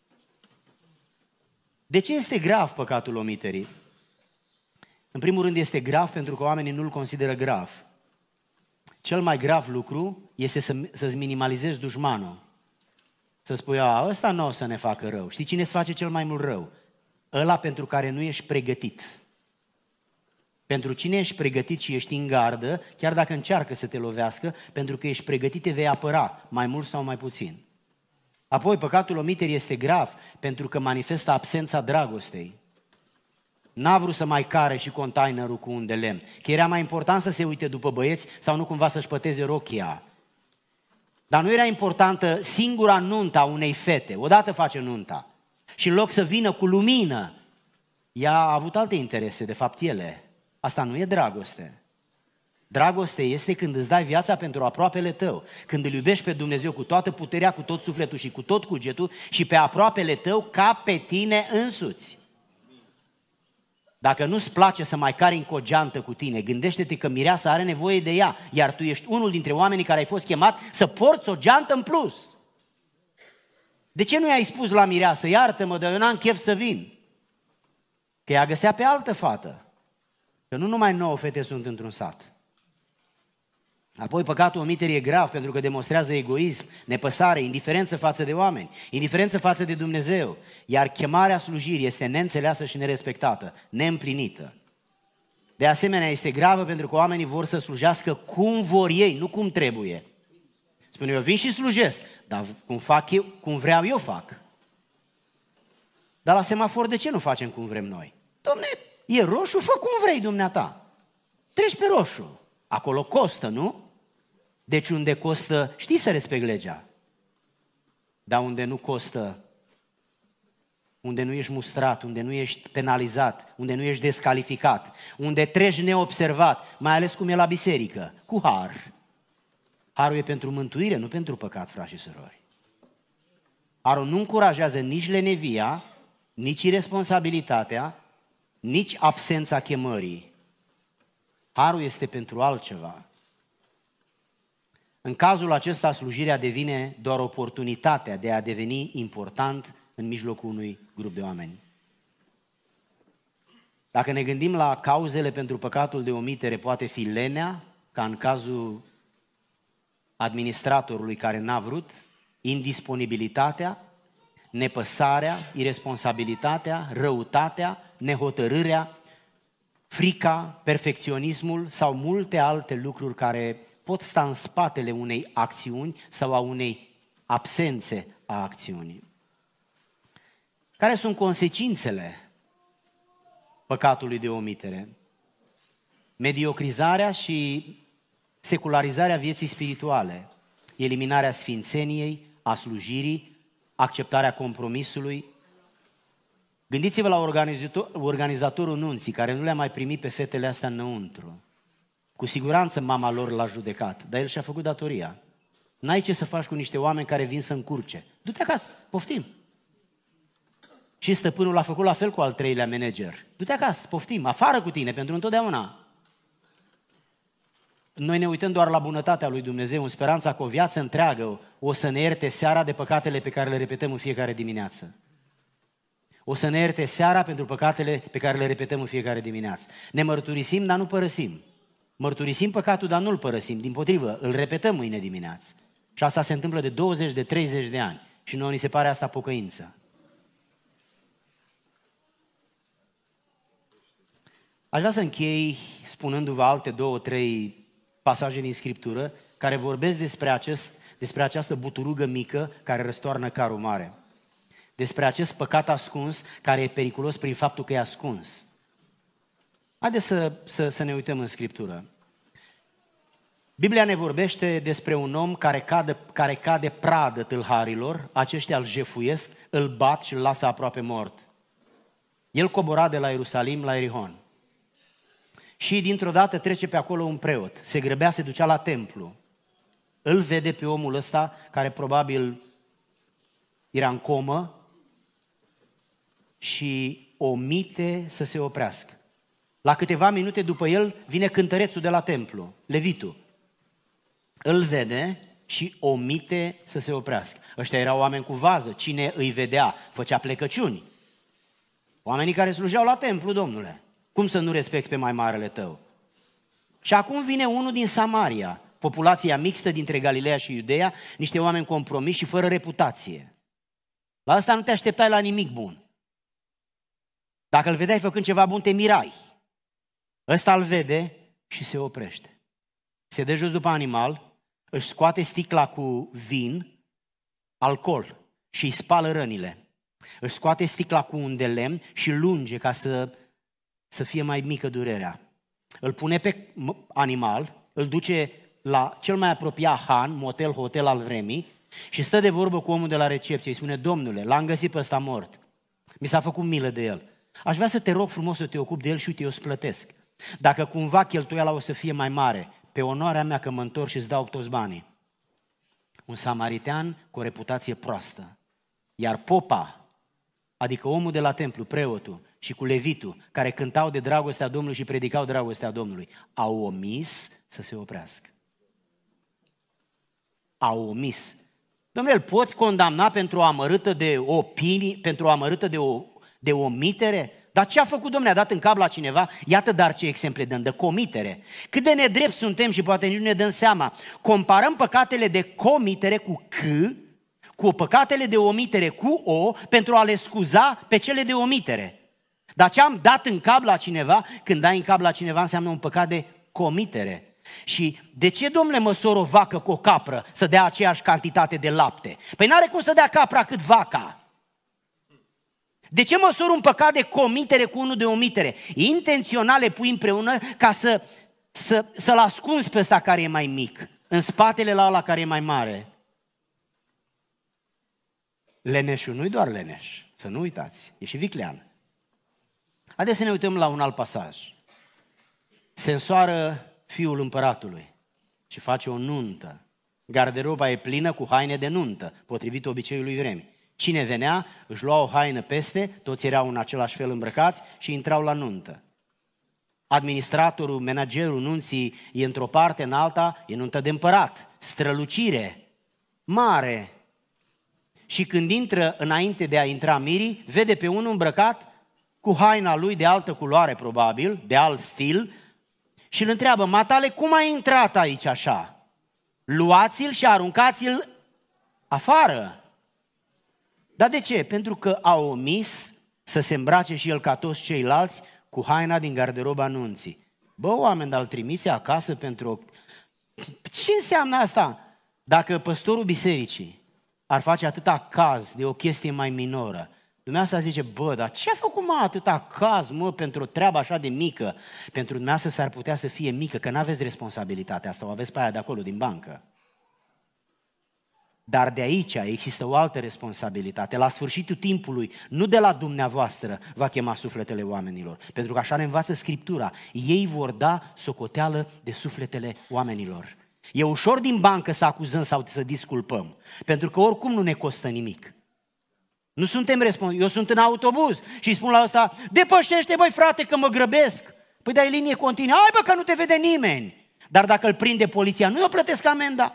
De ce este grav păcatul omiterii? În primul rând este grav pentru că oamenii nu-l consideră grav. Cel mai grav lucru este să-ți minimalizezi dușmanul. Să spui: ăsta nu o să ne facă rău. Știi cine îți face cel mai mult rău? Ăla pentru care nu ești pregătit. Pentru cine ești pregătit și ești în gardă, chiar dacă încearcă să te lovească, pentru că ești pregătit, te vei apăra, mai mult sau mai puțin. Apoi, păcatul omiterii este grav pentru că manifestă absența dragostei. N-a vrut să mai care și containerul cu un de lemn, că era mai important să se uite după băieți sau nu cumva să-și păteze rochia. Dar nu era importantă singura nuntă a unei fete, odată face nunta. Și în loc să vină cu lumină, ea a avut alte interese, de fapt ele. Asta nu e dragoste. Dragoste este când îți dai viața pentru aproapele tău, când îl iubești pe Dumnezeu cu toată puterea, cu tot sufletul și cu tot cugetul și pe aproapele tău ca pe tine însuți. Dacă nu-ți place să mai cari încă o geantă cu tine, gândește-te că mireasa are nevoie de ea, iar tu ești unul dintre oamenii care ai fost chemat să porți o geantă în plus. De ce nu i-ai spus la mireasă: iartă-mă, dar eu n-am chef să vin? Că ea găsea pe altă fată. Că nu numai 9 fete sunt într-un sat. Apoi păcatul omiterii e grav pentru că demonstrează egoism, nepăsare, indiferență față de oameni, indiferență față de Dumnezeu, iar chemarea slujirii este neînțeleasă și nerespectată, neîmplinită. De asemenea, este gravă pentru că oamenii vor să slujească cum vor ei, nu cum trebuie. Spune: eu vin și slujesc, dar cum fac eu, cum vreau eu fac. Dar la semafor de ce nu facem cum vrem noi? Dom'le, e roșu, fă cum vrei dumneata. Treci pe roșu. Acolo costă, nu? Deci unde costă, știi să respecti legea. Dar unde nu costă, unde nu ești mustrat, unde nu ești penalizat, unde nu ești descalificat, unde treci neobservat, mai ales cum e la biserică, cu har. Harul e pentru mântuire, nu pentru păcat, frați și surori. Harul nu încurajează nici lenevia, nici irresponsabilitatea, nici absența chemării. Harul este pentru altceva. În cazul acesta, slujirea devine doar oportunitatea de a deveni important în mijlocul unui grup de oameni. Dacă ne gândim la cauzele pentru păcatul de omitere, poate fi lenea, ca în cazul administratorului care n-a vrut, indisponibilitatea, nepăsarea, irresponsabilitatea, răutatea, nehotărârea, frica, perfecționismul sau multe alte lucruri care pot sta în spatele unei acțiuni sau a unei absențe a acțiunii. Care sunt consecințele păcatului de omitere? Mediocrizarea și secularizarea vieții spirituale, eliminarea sfințeniei, a slujirii, acceptarea compromisului. Gândiți-vă la organizatorul nunții, care nu le-a mai primit pe fetele astea înăuntru. Cu siguranță mama lor l-a judecat, dar el și-a făcut datoria. N-ai ce să faci cu niște oameni care vin să încurce. Du-te acasă, poftim. Și stăpânul a făcut la fel cu al treilea manager. Du-te acasă, poftim, afară cu tine pentru întotdeauna. Noi ne uităm doar la bunătatea lui Dumnezeu, în speranța că o viață întreagă o să ne ierte seara de păcatele pe care le repetăm în fiecare dimineață. O să ne ierte seara pentru păcatele pe care le repetăm în fiecare dimineață. Ne mărturisim, dar nu părăsim. Mărturisim păcatul, dar nu-l părăsim. Dimpotrivă, îl repetăm mâine dimineață. Și asta se întâmplă de 20, de 30 de ani. Și nouă ni se pare asta pocăință. Aș vrea să închei spunându-vă alte 2-3 pasaje din Scriptură care vorbesc despre această buturugă mică care răstoarnă carul mare. Despre acest păcat ascuns care e periculos prin faptul că e ascuns. Haideți să ne uităm în Scriptură. Biblia ne vorbește despre un om care cade pradă tâlharilor, aceștia îl jefuiesc, îl bat și îl lasă aproape mort. El cobora de la Ierusalim la Ierihon. Și dintr-o dată trece pe acolo un preot, se grăbea, se ducea la templu. Îl vede pe omul ăsta, care probabil era în comă, și omite să se oprească. La câteva minute după el vine cântărețul de la templu, levitul. Îl vede și omite să se oprească. Ăștia erau oameni cu vază, cine îi vedea făcea plecăciuni. Oamenii care slujeau la templu, domnule. Cum să nu respecti pe mai marele tău? Și acum vine unul din Samaria, populația mixtă dintre Galileea și Iudeea, niște oameni compromiși și fără reputație. La asta nu te așteptai la nimic bun. Dacă îl vedeai făcând ceva bun, te mirai. Ăsta îl vede și se oprește. Se dă jos după animal, își scoate sticla cu vin, alcool, și îi spală rănile. Își scoate sticla cu un de lemn și lunge ca să fie mai mică durerea. Îl pune pe animal, îl duce la cel mai apropiat han, motel, hotel al vremii, și stă de vorbă cu omul de la recepție. Îi spune: domnule, l-am găsit pe ăsta mort. Mi s-a făcut milă de el. Aș vrea să te rog frumos să te ocupi de el și uite, eu îți plătesc. Dacă cumva cheltuiala o să fie mai mare, pe onoarea mea că mă întorc și îți dau toți banii. Un samaritean cu o reputație proastă. Iar popa, adică omul de la templu, preotul, și cu levitul, care cântau de dragostea Domnului și predicau dragostea Domnului, au omis să se oprească. Au omis. Dom'le, îl poți condamna pentru o amărâtă de opinii, pentru o amărâtă de omitere? Dar ce a făcut, Dom'le? A dat în cap la cineva? Iată dar ce exemple dăm de comitere. Cât de nedrept suntem și poate nici nu ne dăm seama. Comparăm păcatele de comitere cu C, cu păcatele de omitere cu O, pentru a le scuza pe cele de omitere. Dar ce am dat în cap la cineva, când dai în cap la cineva, înseamnă un păcat de comitere. Și de ce, domnule, măsor o vacă cu o capră să dea aceeași cantitate de lapte? Păi n-are cum să dea capra cât vaca. De ce măsor un păcat de comitere cu unul de omitere? Intențional le pui împreună ca să-l ascunzi pe ăsta care e mai mic, în spatele la ăla care e mai mare. Leneșul nu-i doar leneș, să nu uitați, e și viclean. Haideți să ne uităm la un alt pasaj. Se însoară fiul împăratului și face o nuntă. Garderoba e plină cu haine de nuntă, potrivit obiceiului vremii. Cine venea, își lua o haină peste, toți erau în același fel îmbrăcați și intrau la nuntă. Administratorul, managerul nunții e într-o parte, în alta, e nuntă de împărat, strălucire mare. Și când intră, înainte de a intra mirii, vede pe unul îmbrăcat cu haina lui de altă culoare probabil, de alt stil, și îl întreabă: matale, cum ai intrat aici așa? Luați-l și aruncați-l afară. Dar de ce? Pentru că a omis să se îmbrace și el ca toți ceilalți cu haina din garderoba nunții. Bă, oameni, dar îl trimiți acasă pentru... Ce înseamnă asta? Dacă păstorul bisericii ar face atâta caz de o chestie mai minoră, dumneavoastră zice: bă, dar ce a făcut atâta caz, pentru o treabă așa de mică? Pentru dumneavoastră s-ar putea să fie mică, că n-aveți responsabilitatea asta, o aveți pe aia de acolo, din bancă. Dar de aici există o altă responsabilitate. La sfârșitul timpului, nu de la dumneavoastră va chema sufletele oamenilor, pentru că așa ne învață Scriptura. Ei vor da socoteală de sufletele oamenilor. E ușor din bancă să acuzăm sau să disculpăm, pentru că oricum nu ne costă nimic. Nu suntem responsabili. Eu sunt în autobuz și îi spun la ăsta, depășește, băi frate, că mă grăbesc. Păi dai linie continuă, hai bă că nu te vede nimeni. Dar dacă îl prinde poliția, nu eu plătesc amenda.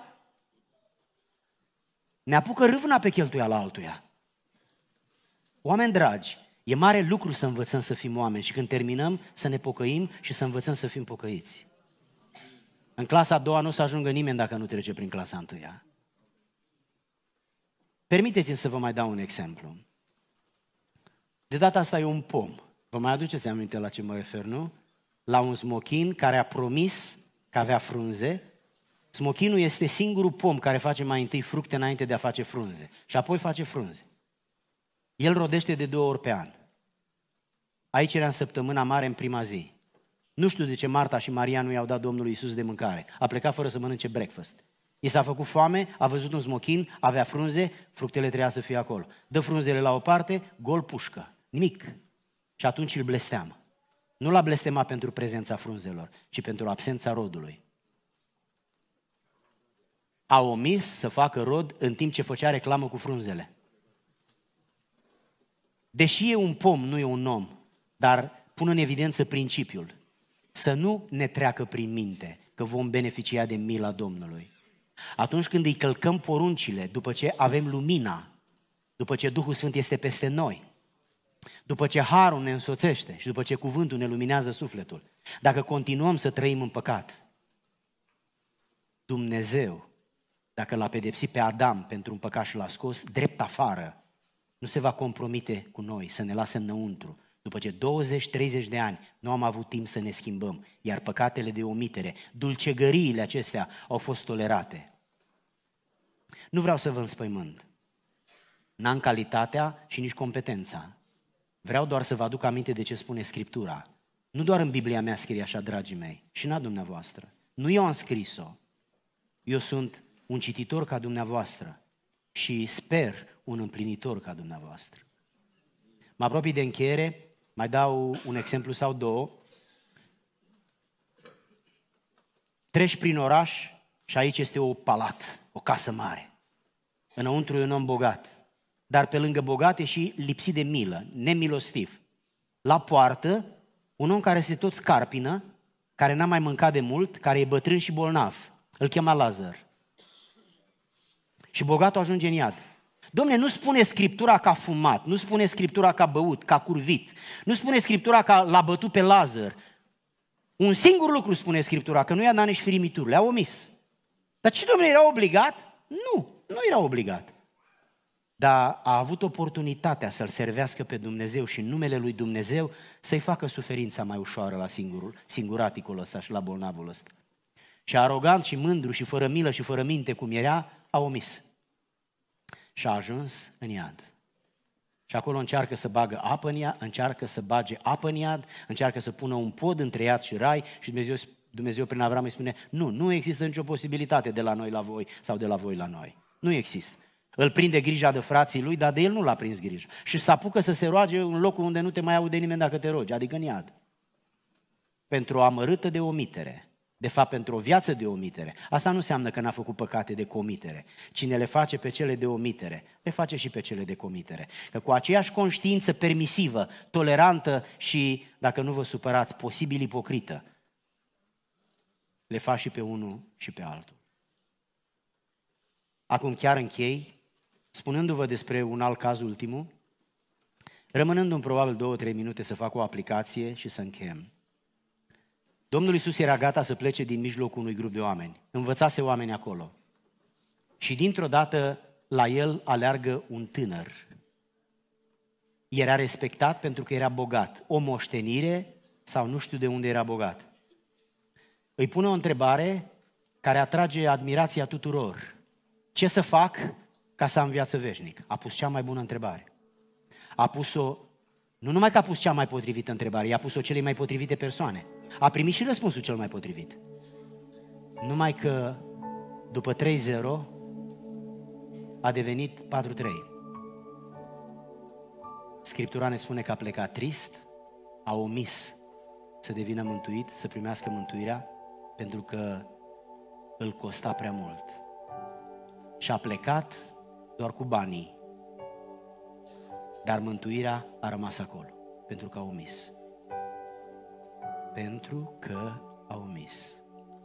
Ne apucă râvna pe cheltuiala altuia. Oameni dragi, e mare lucru să învățăm să fim oameni și când terminăm să ne pocăim și să învățăm să fim pocăiți. În clasa a doua nu o să ajungă nimeni dacă nu trece prin clasa a întâia. Permiteți-mi să vă mai dau un exemplu. De data asta e un pom. Vă mai aduceți aminte la ce mă refer, nu? La un smochin care a promis că avea frunze. Smochinul este singurul pom care face mai întâi fructe înainte de a face frunze. Și apoi face frunze. El rodește de 2 ori pe an. Aici era în săptămâna mare, în prima zi. Nu știu de ce Marta și Maria nu i-au dat Domnului Iisus de mâncare. A plecat fără să mănânce breakfast. I s-a făcut foame, a văzut un smochin, avea frunze, fructele trebuia să fie acolo. Dă frunzele la o parte, gol pușcă, nimic. Și atunci îl blesteamă. Nu l-a blestemat pentru prezența frunzelor, ci pentru absența rodului. A omis să facă rod în timp ce făcea reclamă cu frunzele. Deși e un pom, nu e un om, dar pun în evidență principiul. Să nu ne treacă prin minte că vom beneficia de mila Domnului. Atunci când îi călcăm poruncile, după ce avem lumina, după ce Duhul Sfânt este peste noi, după ce harul ne însoțește și după ce cuvântul ne luminează sufletul, dacă continuăm să trăim în păcat, Dumnezeu, dacă l-a pedepsit pe Adam pentru un păcat și l-a scos drept afară, nu se va compromite cu noi să ne lase înăuntru. După ce 20-30 de ani nu am avut timp să ne schimbăm, iar păcatele de omitere, dulcegăriile acestea au fost tolerate. Nu vreau să vă înspăimânt. N-am calitatea și nici competența. Vreau doar să vă aduc aminte de ce spune Scriptura. Nu doar în Biblia mea scrie așa, dragii mei, și n-a dumneavoastră. Nu eu am scris-o. Eu sunt un cititor ca dumneavoastră și sper un împlinitor ca dumneavoastră. Mă apropii de încheiere, mai dau un exemplu sau două. Treci prin oraș și aici este o palat, o casă mare. Înăuntru e un om bogat, dar pe lângă bogat e și lipsit de milă, nemilostiv. La poartă, un om care se tot scarpină, care n-a mai mâncat de mult, care e bătrân și bolnav. Îl chema Lazar. Și bogatul ajunge în iad. Dom'le, nu spune Scriptura că a fumat, nu spune Scriptura că a băut, că a curvit, nu spune Scriptura că l-a bătut pe Lazar. Un singur lucru spune Scriptura, că nu i-a dat nici firimituri, le-a omis. Dar ce, dom'le, era obligat? Nu era obligat. Dar a avut oportunitatea să-L servească pe Dumnezeu și în numele lui Dumnezeu să-i facă suferința mai ușoară la singuraticul ăsta și la bolnavul ăsta. Și arogant și mândru și fără milă și fără minte cum era, a omis. Și a ajuns în iad. Și acolo încearcă să bage apă în iad, încearcă să pună un pod între iad și rai și Dumnezeu prin Avram îi spune, nu există nicio posibilitate de la noi la voi sau de la voi la noi. Nu există. Îl prinde grija de frații lui, dar de el nu l-a prins grija. Și se apucă să se roage în locul unde nu te mai aude nimeni dacă te rogi, adică în iad. Pentru o amărâtă de omitere. De fapt, pentru o viață de omitere. Asta nu înseamnă că n-a făcut păcate de comitere. Cine le face pe cele de omitere, le face și pe cele de comitere. Că cu aceeași conștiință permisivă, tolerantă și, dacă nu vă supărați, posibil ipocrită, le faci și pe unul și pe altul. Acum chiar închei, spunându-vă despre un alt caz ultimul, rămânându-mi probabil 2-3 minute să fac o aplicație și să încheiem. Domnul Iisus era gata să plece din mijlocul unui grup de oameni. Învățase oameni acolo. Și dintr-o dată la el aleargă un tânăr. Era respectat pentru că era bogat. O moștenire sau nu știu de unde era bogat. Îi pune o întrebare care atrage admirația tuturor. Ce să fac ca să am viață veșnic? A pus cea mai bună întrebare. A pus-o, nu numai că a pus cea mai potrivită întrebare, i-a pus-o celei mai potrivite persoane. A primit și răspunsul cel mai potrivit. Numai că după 3-0 a devenit 4-3. Scriptura ne spune că a plecat trist, a omis să devină mântuit, să primească mântuirea, pentru că îl costa prea mult. Și a plecat doar cu banii. Dar mântuirea a rămas acolo, pentru că a omis. Pentru că a omis.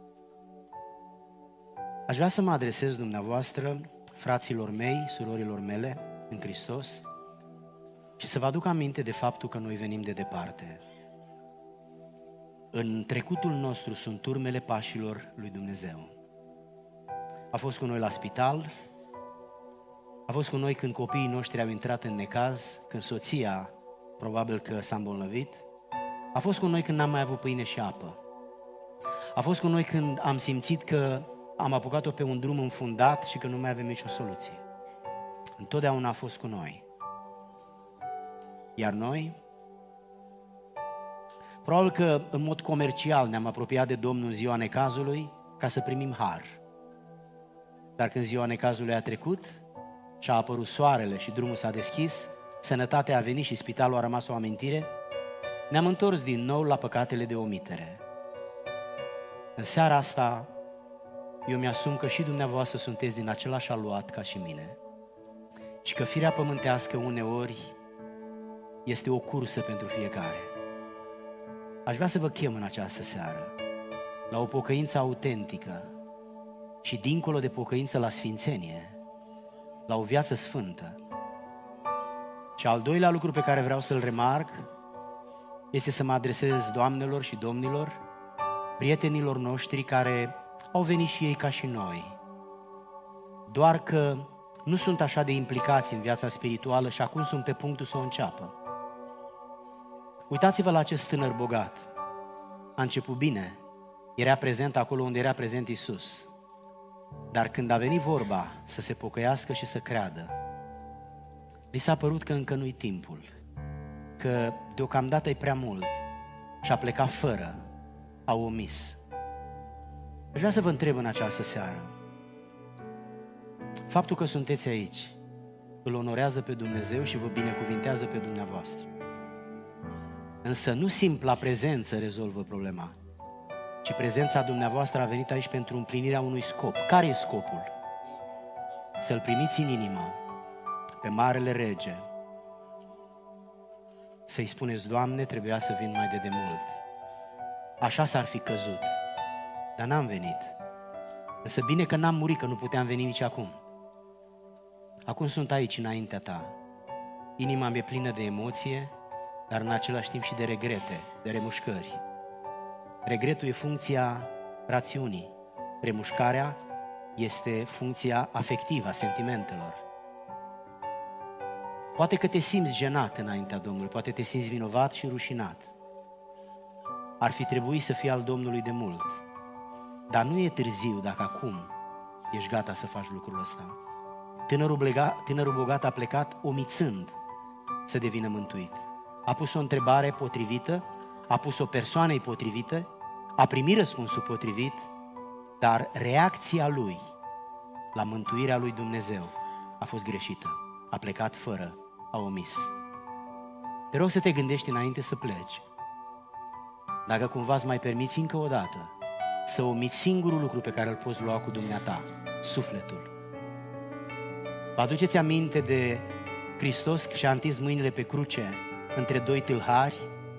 Aș vrea să mă adresez dumneavoastră, fraților mei, surorilor mele, în Hristos, și să vă aduc aminte de faptul că noi venim de departe. În trecutul nostru sunt urmele pașilor lui Dumnezeu. A fost cu noi la spital, a fost cu noi când copiii noștri au intrat în necaz, când soția probabil că s-a îmbolnăvit, a fost cu noi când n-am mai avut pâine și apă. A fost cu noi când am simțit că am apucat-o pe un drum înfundat și că nu mai avem nicio soluție. Întotdeauna a fost cu noi. Iar noi, probabil că în mod comercial ne-am apropiat de Domnul în ziua necazului ca să primim har. Dar când ziua necazului a trecut și a apărut soarele și drumul s-a deschis, sănătatea a venit și spitalul a rămas o amintire, ne-am întors din nou la păcatele de omitere. În seara asta, eu mi-asum că și dumneavoastră sunteți din același aluat ca și mine și că firea pământească uneori este o cursă pentru fiecare. Aș vrea să vă chem în această seară la o pocăință autentică și dincolo de pocăință la sfințenie, la o viață sfântă. Și al doilea lucru pe care vreau să-l remarc este să mă adresez doamnelor și domnilor, prietenilor noștri care au venit și ei ca și noi, doar că nu sunt așa de implicați în viața spirituală și acum sunt pe punctul să o înceapă. Uitați-vă la acest tânăr bogat. A început bine, era prezent acolo unde era prezent Iisus. Dar când a venit vorba să se pocăiască și să creadă, li s-a părut că încă nu-i timpul, că deocamdată e prea mult și a plecat fără, a omis. Aș vrea să vă întreb în această seară, faptul că sunteți aici îl onorează pe Dumnezeu și vă binecuvintează pe dumneavoastră. Însă nu simpla prezență rezolvă problema, ci prezența dumneavoastră a venit aici pentru împlinirea unui scop. Care e scopul? Să-L primiți în inimă pe Marele Rege, să-i spuneți: Doamne, trebuia să vin mai de demult. Așa s-ar fi căzut, dar n-am venit. Însă bine că n-am murit, că nu puteam veni nici acum. Acum sunt aici înaintea ta. Inima mi-e plină de emoție, dar în același timp și de regrete, de remușcări. Regretul e funcția rațiunii. Remușcarea este funcția afectivă a sentimentelor. Poate că te simți jenat înaintea Domnului, poate te simți vinovat și rușinat. Ar fi trebuit să fii al Domnului de mult, dar nu e târziu dacă acum ești gata să faci lucrul ăsta. Tânărul bogat a plecat omițând să devină mântuit. A pus o întrebare potrivită, a pus-o persoanei potrivită, a primit răspunsul potrivit, dar reacția lui la mântuirea lui Dumnezeu a fost greșită. A plecat fără, a omis. Te rog să te gândești înainte să pleci. Dacă cumva îți mai permiți încă o dată să omiți singurul lucru pe care îl poți lua cu dumneata, sufletul. Vă aduceți aminte de Hristos și-a întins mâinile pe cruce între doi tâlhari?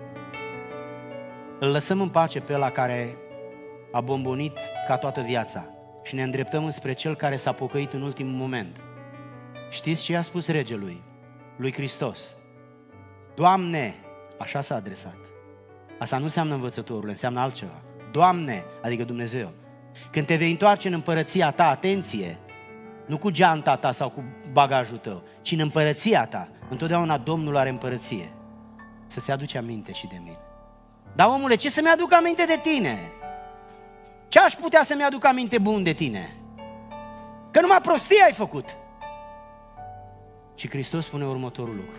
Îl lăsăm în pace pe ăla care a bombonit ca toată viața și ne îndreptăm înspre cel care s-a pocăit în ultimul moment. Știți ce i-a spus regelui, lui Hristos? Doamne, așa s-a adresat. Asta nu înseamnă învățătorul, înseamnă altceva. Doamne, adică Dumnezeu, când te vei întoarce în împărăția ta, atenție, nu cu geanta ta sau cu bagajul tău, ci în împărăția ta. Întotdeauna Domnul are împărăție. Să-ți aduci aminte și de mine. Dar omule, ce să-mi aduc aminte de tine? Ce aș putea să-mi aduc aminte bun de tine? Că numai prostii ai făcut. Și Hristos spune următorul lucru.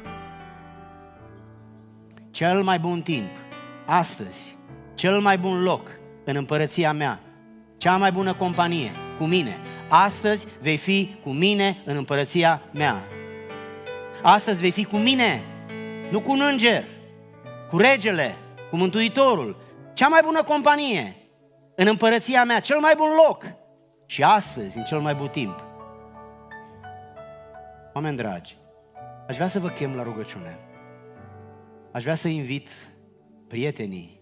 Cel mai bun timp, astăzi, cel mai bun loc în împărăția mea, cea mai bună companie, cu mine. Astăzi vei fi cu mine în împărăția mea. Astăzi vei fi cu mine, nu cu un înger, cu regele, cu Mântuitorul. Cea mai bună companie în împărăția mea, cel mai bun loc. Și astăzi, în cel mai bun timp. Oameni dragi, Aș vrea să vă chem la rugăciune. Aș vrea să invit prietenii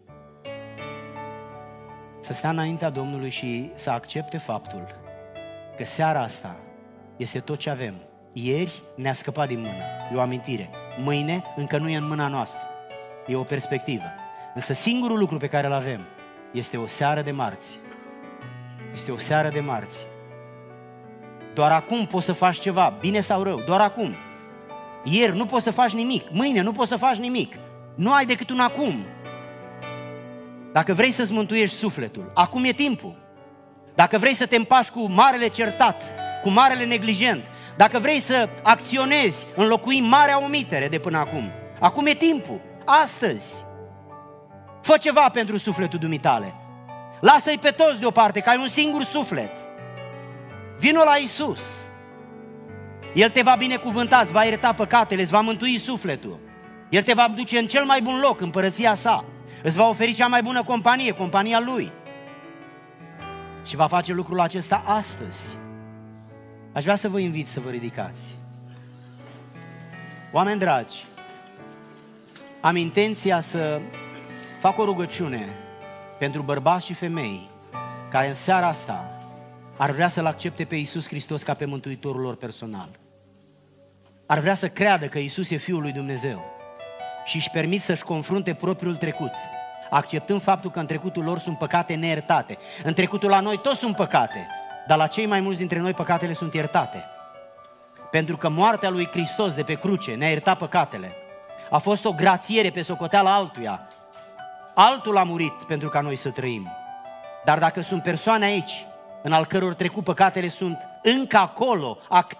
să stea înaintea Domnului și să accepte faptul că seara asta este tot ce avem. Ieri ne-a scăpat din mână, e o amintire. Mâine încă nu e în mâna noastră, e o perspectivă. Însă singurul lucru pe care îl avem este o seară de marți. Este o seară de marți. Doar acum poți să faci ceva, bine sau rău, doar acum. Ieri nu poți să faci nimic, mâine nu poți să faci nimic. Nu ai decât un acum. Dacă vrei să-ți mântuiești sufletul, acum e timpul. Dacă vrei să te împași cu marele certat, cu marele neglijent, dacă vrei să acționezi, înlocui marea omitere de până acum, acum e timpul, astăzi. Fă ceva pentru sufletul dumitale. Lasă-i pe toți deoparte, că ai un singur suflet. Vino la Iisus. El te va binecuvânta, îți va ierta păcatele, îți va mântui sufletul. El te va duce în cel mai bun loc, împărăția sa. Îți va oferi cea mai bună companie, compania Lui. Și va face lucrul acesta astăzi. Aș vrea să vă invit să vă ridicați. Oameni dragi, am intenția să fac o rugăciune pentru bărbați și femei care în seara asta ar vrea să-L accepte pe Iisus Hristos ca pe mântuitorul lor personal. Ar vrea să creadă că Iisus e Fiul lui Dumnezeu și își permit să-și confrunte propriul trecut, acceptând faptul că în trecutul lor sunt păcate neiertate. În trecutul la noi toți sunt păcate, dar la cei mai mulți dintre noi păcatele sunt iertate. Pentru că moartea lui Hristos de pe cruce ne-a iertat păcatele. A fost o grațiere pe socoteala altuia. Altul a murit pentru ca noi să trăim. Dar dacă sunt persoane aici, în al căror trecut păcatele sunt încă acolo,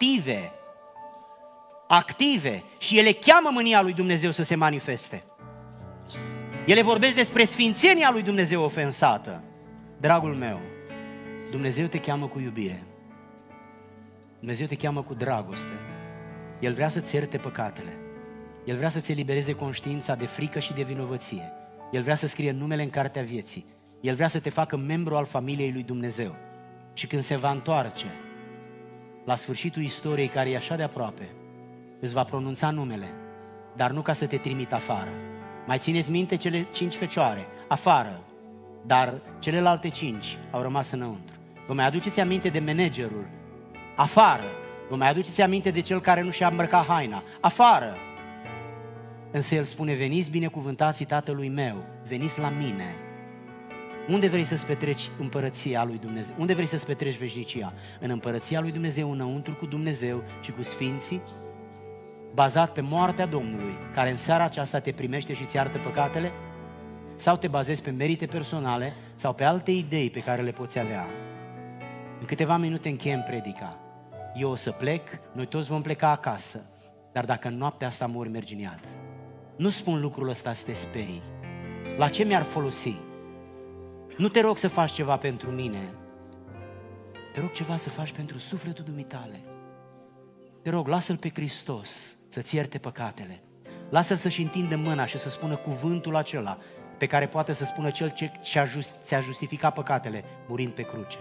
active, și ele cheamă mânia lui Dumnezeu să se manifeste. Ele vorbesc despre sfințenia lui Dumnezeu ofensată. Dragul meu, Dumnezeu te cheamă cu iubire. Dumnezeu te cheamă cu dragoste. El vrea să-ți ierte păcatele. El vrea să-ți elibereze conștiința de frică și de vinovăție. El vrea să scrie numele în cartea vieții. El vrea să te facă membru al familiei lui Dumnezeu. Și când se va întoarce la sfârșitul istoriei, care e așa de aproape, îți va pronunța numele, dar nu ca să te trimită afară. Mai țineți minte cele 5 fecioare? Afară. Dar celelalte 5 au rămas înăuntru. Vă mai aduceți aminte de managerul? Afară. Vă mai aduceți aminte de cel care nu și-a îmbrăcat haina? Afară. Însă el spune: veniți binecuvântații Tatălui meu, veniți la mine. Unde vrei să-ți petreci împărăția lui Dumnezeu? Unde vrei să-ți petreci veșnicia? În împărăția lui Dumnezeu, înăuntru cu Dumnezeu și cu sfinții, bazat pe moartea Domnului, care în seara aceasta te primește și îți iartă păcatele? Sau te bazezi pe merite personale sau pe alte idei pe care le poți avea? În câteva minute încheiem predica. Eu o să plec, noi toți vom pleca acasă, dar dacă în noaptea asta mori, mergi în iad. Nu spun lucrul ăsta să te sperii. La ce mi-ar folosi? Nu te rog să faci ceva pentru mine. Te rog ceva să faci pentru sufletul dumitale. Te rog, lasă-L pe Hristos să-ți ierte păcatele. Lasă-L să-și întindă mâna și să spună cuvântul acela pe care poate să spună Cel ce ți-a justificat păcatele murind pe cruce.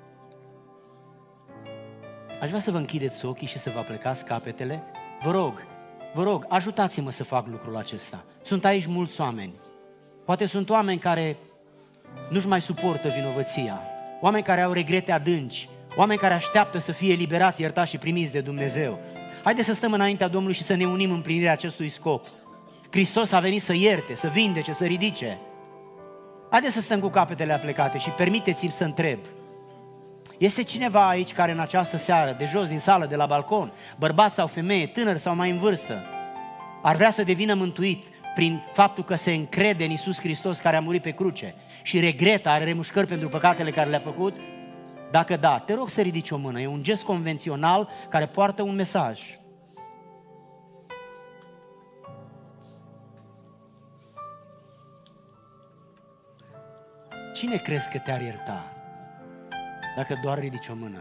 Aș vrea să vă închideți ochii și să vă plecați capetele. Vă rog, ajutați-mă să fac lucrul acesta. Sunt aici mulți oameni. Poate sunt oameni care nu-și mai suportă vinovăția, oameni care au regrete adânci, oameni care așteaptă să fie eliberați, iertați și primiți de Dumnezeu. Haideți să stăm înaintea Domnului și să ne unim în împlinirea acestui scop. Hristos a venit să ierte, să vindece, să ridice. Haideți să stăm cu capetele aplecate și permiteți-mi să întreb. Este cineva aici care în această seară, de jos din sală, de la balcon, bărbat sau femeie, tânăr sau mai în vârstă, ar vrea să devină mântuit prin faptul că se încrede în Iisus Hristos care a murit pe cruce și regretă, are remușcări pentru păcatele care le-a făcut? Dacă da, te rog să ridici o mână. E un gest convențional care poartă un mesaj. Cine crezi că te-ar ierta dacă doar ridici o mână?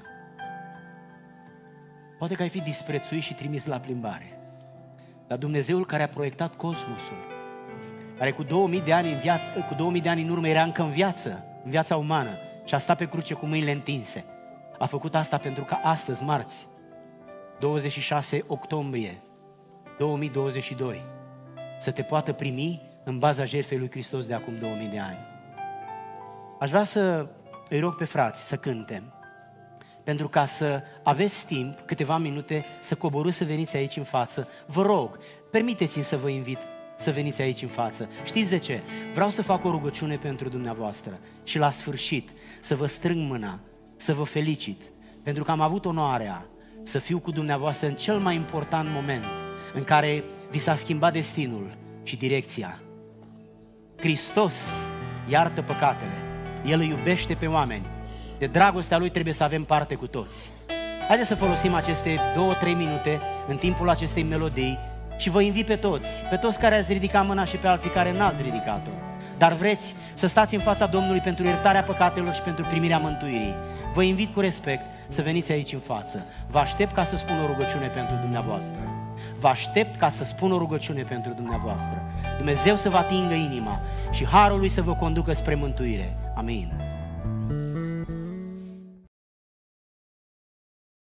Poate că ai fi disprețuit și trimis la plimbare. Dar Dumnezeul care a proiectat cosmosul, care cu 2000 de ani în viață, cu 2000 de ani în urmă era încă în viața umană și a stat pe cruce cu mâinile întinse, a făcut asta pentru că astăzi, marți, 26 octombrie 2022 să te poată primi în baza jertfei lui Hristos de acum 2000 de ani. Aș vrea să îi rog pe frați să cântem, pentru ca să aveți timp, câteva minute, să coborâți să veniți aici în față. Vă rog, permiteți-mi să vă invit să veniți aici în față. Știți de ce? Vreau să fac o rugăciune pentru dumneavoastră și la sfârșit să vă strâng mâna, să vă felicit, pentru că am avut onoarea să fiu cu dumneavoastră în cel mai important moment în care vi s-a schimbat destinul și direcția. Hristos iartă păcatele, El îi iubește pe oameni, de dragostea Lui trebuie să avem parte cu toți. Haideți să folosim aceste 2-3 minute în timpul acestei melodii și vă invit pe toți care ați ridicat mâna și pe alții care n-ați ridicat-o, dar vreți să stați în fața Domnului pentru iertarea păcatelor și pentru primirea mântuirii. Vă invit cu respect să veniți aici în față. Vă aștept ca să spun o rugăciune pentru dumneavoastră. Vă aștept ca să spun o rugăciune pentru dumneavoastră. Dumnezeu să vă atingă inima și harul Lui să vă conducă spre mântuire. Amin.